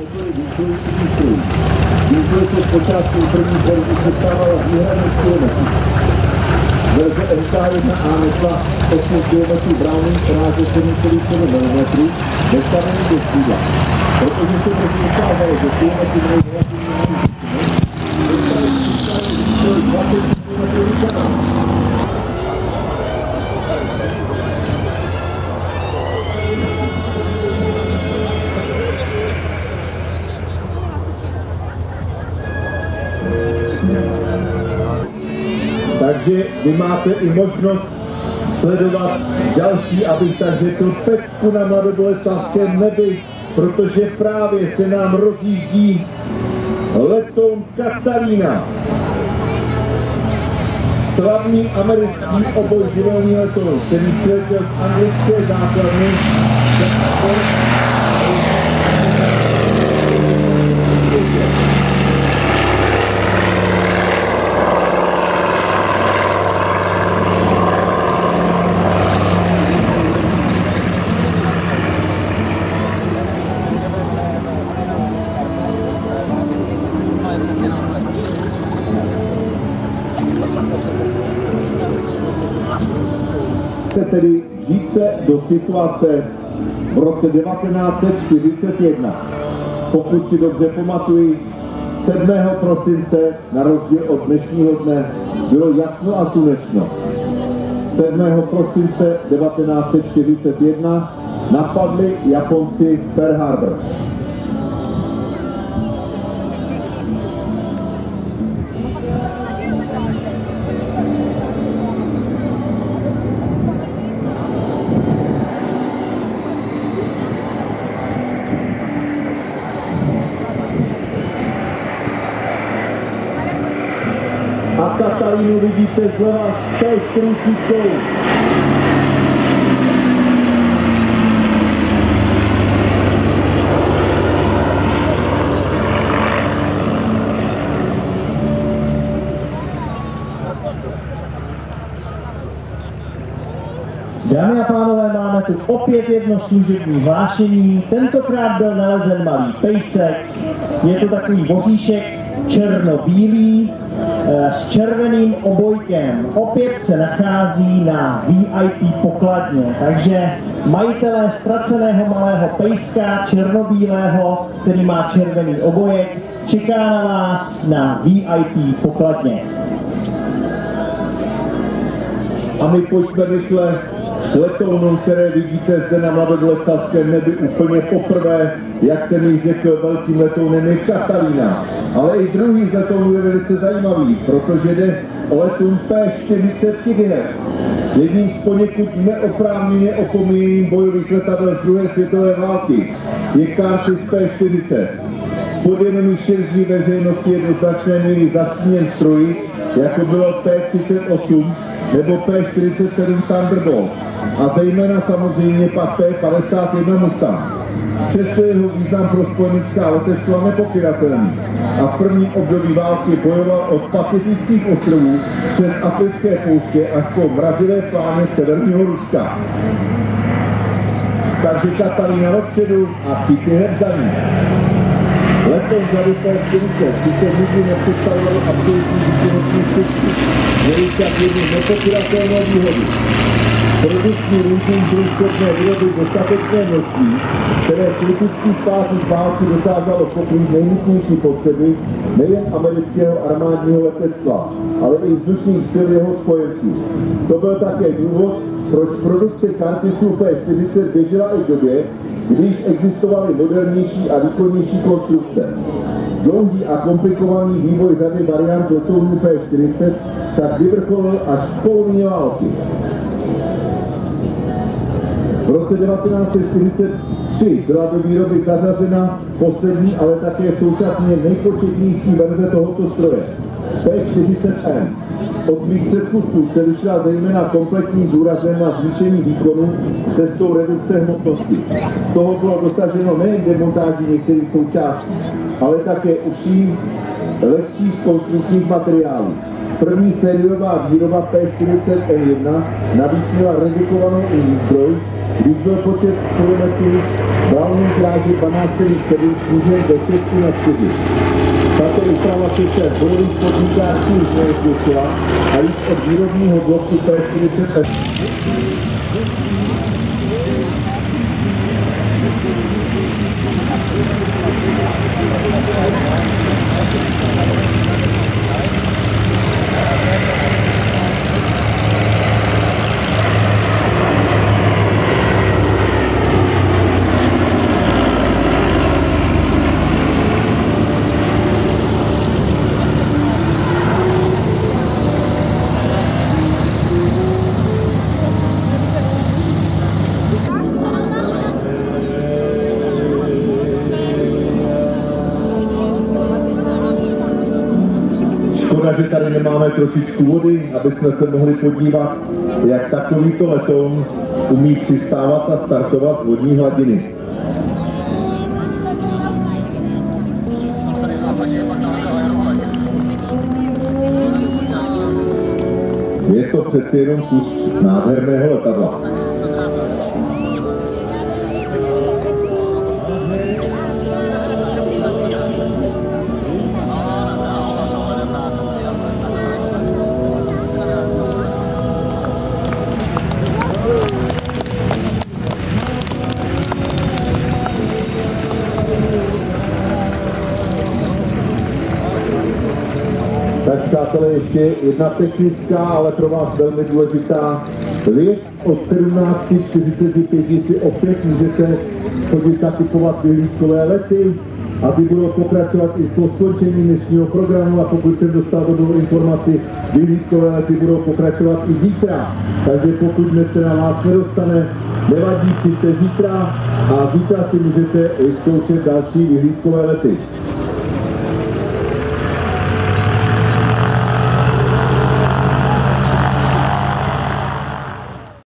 Výzvoj se zpočátku první verzi představila výhradně z kilometrů. Verze MK1A nesla 8 km Browning ráže 7,7 mm bez stavení do křídla. Protože se to ukázalo, že kilometry mají relativně malý výzvoj 20 km kanál. Takže vy máte i možnost sledovat další, abych tak řekl, pecku na mladoboleslavském nebi, protože právě se nám rozjíždí letoun Catalina. Slavný americký obojživelný letoun, který přiletěl z anglické základny. Tedy žít se do situace v roce 1941. Pokud si dobře pamatuji, 7. prosince, na rozdíl od dnešního dne, bylo jasno a slunečno. 7. prosince 1941 napadli Japonci Pearl Harbor. A Catalinu vidíte zleva s té štrůčíkou. Dámy a pánové, máme tu opět jedno služební hlášení. Tentokrát byl nalezen malý pejsek. Je to takový voříšek černobílý s červeným obojkem. Opět se nachází na VIP pokladně. Takže majitelé ztraceného malého pejska černobílého, který má červený obojek, čeká na vás na VIP pokladně. A my pojďme rychle letounům, které vidíte zde na mladoboleslavském nebi úplně poprvé, jak jsem již řekl, velkým letounem je Catalina. Ale i druhý z letounů je velice zajímavý, protože jde o letoun P-40 Tiger. Jedním z poněkud neoprávněně opomíjených bojových letadel z druhé světové války je Curtiss P-40. Podvědomí širší veřejnosti je do značné míry zastíněn stroji, jako bylo P-38 nebo P-47 Thunderbolt a zejména samozřejmě pak P-51 Mustang. Přesto jeho význam pro spojenecká letectva nepopiratelný a v prvním období války bojoval od pacifických ostrovů přes africké pouště až po mrazivé pláně severního Ruska. Takže Catalina dopředu a Tiger za ní. Letoun vzadu P-40 sice nikdy nepředstavoval absolutní výkonnostní špičku, měli však jednu nepopiratelnou výhodu. Produktní linking byl schopné vyrobit dostatečné množství, které v kritických fázích války dokázalo pokrýt nejnutnější potřeby nejen amerického armádního letectva, ale i vzdušných sil jeho spojenců. To byl také důvod, proč produkce Curtissu P-40 běžela i v době, když existovaly modernější a výkonnější konstrukce. Dlouhý a komplikovaný vývoj řady variant letounů P-40 tak vyvrcholil až v polovině války. V roce 1943 byla do výroby zařazena poslední, ale také současně nejpočetnější verze tohoto stroje, P-40M. Od svých předchůdců se vyšla zejména kompletním důrazem na zvýšení výkonu cestou redukce hmotnosti. Toho bylo dosaženo nejen demontáží některých součástí, ale také užší, lehčích konstrukčních materiálů. První sériová výroba P40N1 navíc měla redukovanou výzbroj, když byl počet kilometrů dálnou dráhy 12,7 snížen do 6/4. Tato úprava se v bojových podmínkách už neosvědčila a již od výrobního bloku P40N. Škoda, že tady nemáme trošičku vody, aby jsme se mohli podívat, jak takovýto letoun umí přistávat a startovat z vodní hladiny. Je to přeci jenom kus nádherného letadla. Tak přátelé, ještě jedna technická, ale pro vás velmi důležitá věc. Od 17:45 si opět můžete chodit nakupovat vyhlídkové lety a ty budou pokračovat i po skončení dnešního programu, a pokud jsem dostal dobrou informaci, vyhlídkové lety budou pokračovat i zítra. Takže pokud dnes se na vás nedostane, nevadí, přijďte zítra a zítra si můžete vyzkoušet další vyhlídkové lety.